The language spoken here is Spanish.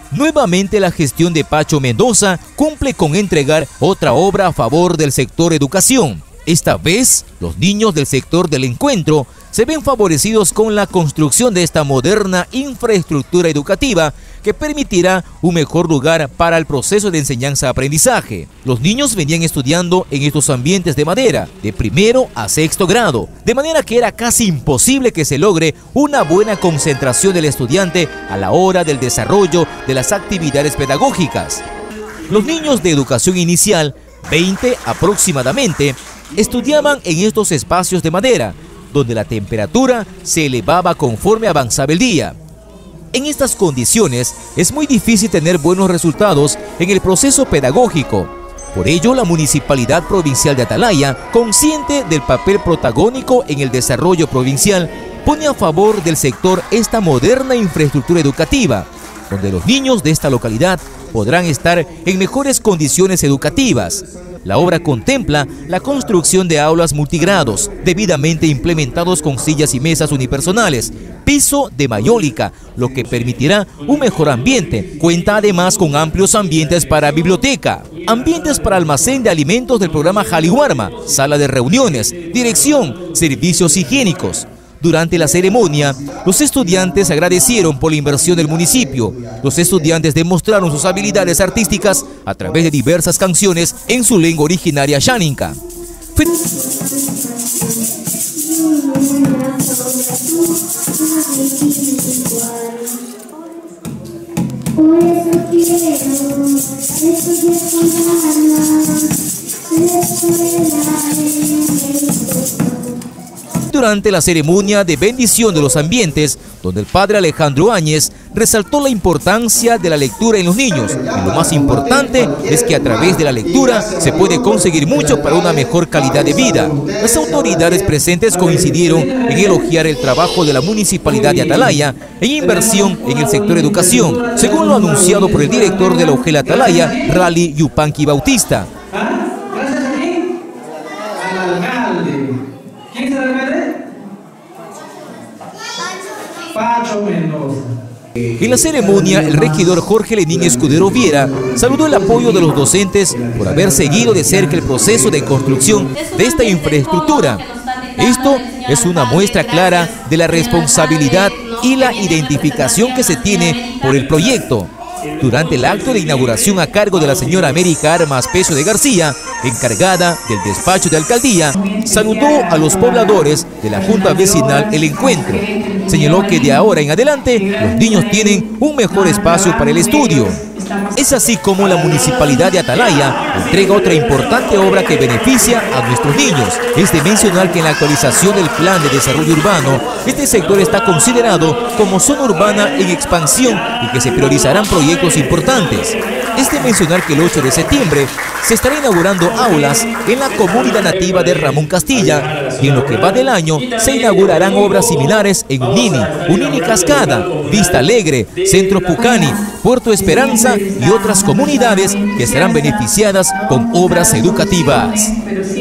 Nuevamente la gestión de Pacho Mendoza cumple con entregar otra obra a favor del sector educación. Esta vez, los niños del sector del encuentro se ven favorecidos con la construcción de esta moderna infraestructura educativa que permitirá un mejor lugar para el proceso de enseñanza-aprendizaje. Los niños venían estudiando en estos ambientes de madera, de primero a sexto grado, de manera que era casi imposible que se logre una buena concentración del estudiante a la hora del desarrollo de las actividades pedagógicas. Los niños de educación inicial, 20 aproximadamente, estudiaban en estos espacios de madera, donde la temperatura se elevaba conforme avanzaba el día. En estas condiciones es muy difícil tener buenos resultados en el proceso pedagógico. Por ello, la Municipalidad Provincial de Atalaya, consciente del papel protagónico en el desarrollo provincial, pone a favor del sector esta moderna infraestructura educativa, donde los niños de esta localidad podrán estar en mejores condiciones educativas. La obra contempla la construcción de aulas multigrados, debidamente implementados con sillas y mesas unipersonales, piso de mayólica, lo que permitirá un mejor ambiente. Cuenta además con amplios ambientes para biblioteca, ambientes para almacén de alimentos del programa Jaliwarma, sala de reuniones, dirección, servicios higiénicos. Durante la ceremonia, los estudiantes agradecieron por la inversión del municipio. Los estudiantes demostraron sus habilidades artísticas a través de diversas canciones en su lengua originaria xáninca. Durante la ceremonia de bendición de los ambientes, donde el padre Alejandro Áñez resaltó la importancia de la lectura en los niños. Y lo más importante es que a través de la lectura se puede conseguir mucho para una mejor calidad de vida. Las autoridades presentes coincidieron en elogiar el trabajo de la Municipalidad de Atalaya en inversión en el sector educación, según lo anunciado por el director de la UGEL Atalaya, Rally Yupanqui Bautista. ¿Quién es el alcalde? Pacho Mendoza. En la ceremonia, el regidor Jorge Lenín Escudero Viera saludó el apoyo de los docentes por haber seguido de cerca el proceso de construcción de esta infraestructura. Esto es una muestra clara de la responsabilidad y la identificación que se tiene por el proyecto. Durante el acto de inauguración a cargo de la señora América Armas Peso de García, encargada del despacho de alcaldía, saludó a los pobladores de la Junta Vecinal El Encuentro. Señaló que de ahora en adelante los niños tienen un mejor espacio para el estudio. Es así como la Municipalidad de Atalaya entrega otra importante obra que beneficia a nuestros niños. Es de mencionar que en la actualización del Plan de Desarrollo Urbano, este sector está considerado como zona urbana en expansión y que se priorizarán proyectos importantes. Es de mencionar que el 8 de septiembre se estará inaugurando aulas en la comunidad nativa de Ramón Castilla y en lo que va del año se inaugurarán obras similares en Unini Cascada, Vista Alegre, Centro Pucani, Puerto Esperanza y otras comunidades que serán beneficiadas con obras educativas.